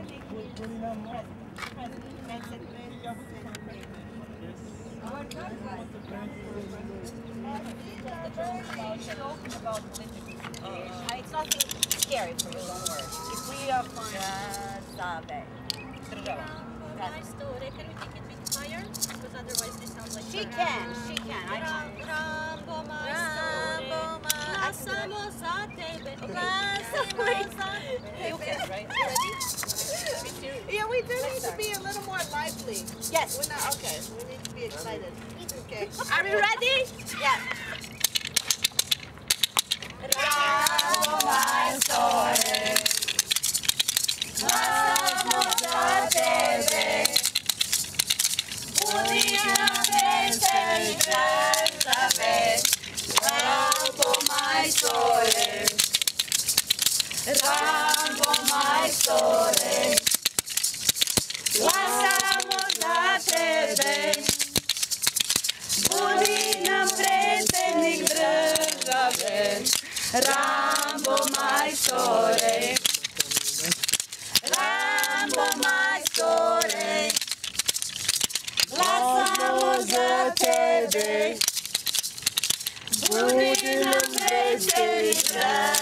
It's nothing scary for you, don't worry. If we are fine. Can we take it a bit higher? Because otherwise they sound like... She can. You can, right? Ready? Yeah, we do need to be a little more lively. Yes. We're not, okay, we need to be excited. Okay. Are we ready? Yes. Rambo majstore, glasamo za tebe, budi nam predsjednik države. Rambo majstore, Rambo majstore, glasamo za tebe, budi nam predsjednik države.